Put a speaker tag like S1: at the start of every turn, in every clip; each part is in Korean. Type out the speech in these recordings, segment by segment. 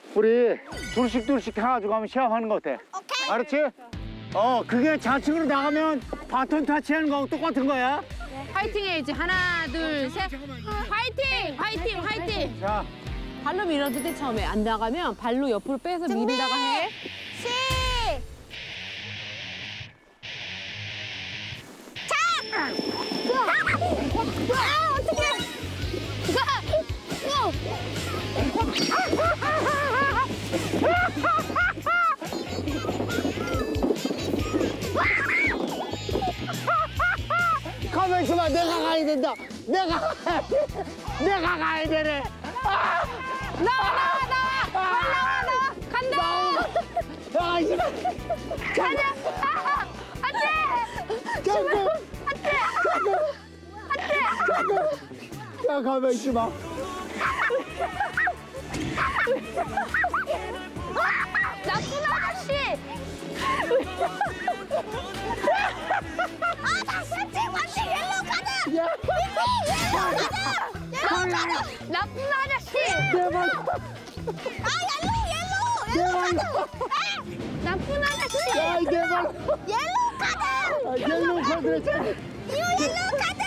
S1: 우리 둘씩 해가지고 한번 시합하는 거 어때?
S2: 오케이.
S1: 알았지? 그게 좌측으로 나가면 바톤 타치하는 거하고 똑같은 거야.
S3: 파이팅 해야지. 하나, 둘, 셋. 파이팅! 파이팅! 파이팅!
S1: 자,
S3: 발로 밀어도 돼, 처음에. 안 나가면 발로 옆으로 빼서 밀다가 해.
S1: 가만 있어봐. 내가 가야 된다. 내가 가야 되네.
S3: 나와! 간다!
S1: 나가 있어.
S3: 가자! 안 돼!
S1: 야, 가만 있어봐.
S2: 나쁜 아저씨. 반칙 옐로우 카드. 옐로우 카드. 나쁜 아저씨.
S1: 대박.
S2: 옐로우 카드. 나쁜 아저씨.
S1: 야, 대박.
S2: 옐로우 카드.
S1: 옐로우 카드 했잖아.
S2: 이거 옐로우 카드.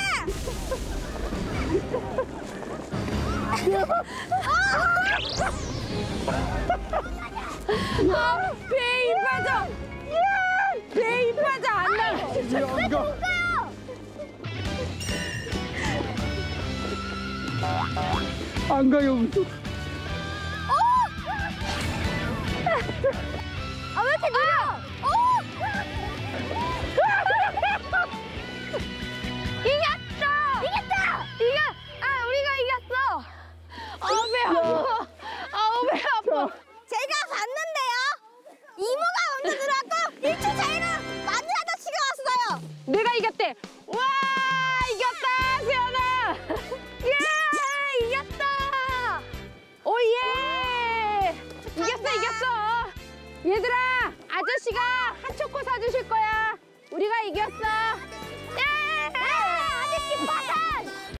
S3: 배에 힘 빠져! 배에 힘 빠져! 안 나가!
S1: 안 가요.
S2: 아, 왜 이렇게 느려? 이겼다! 우리가 이겼어!
S3: 배 아파! 배 아파!
S2: 제가 봤는데요. 이모가 먼저 들어왔고 1초 차이로 마늘 아저씨가 왔어요.
S3: 내가 이겼대! 와! 이겼다! 세연아!
S2: 예! 이겼다!
S3: 오예! 이겼어! 얘들아! 아저씨가 핫초코 사주실 거야! 우리가 이겼어!
S2: 예! 아저씨 파산!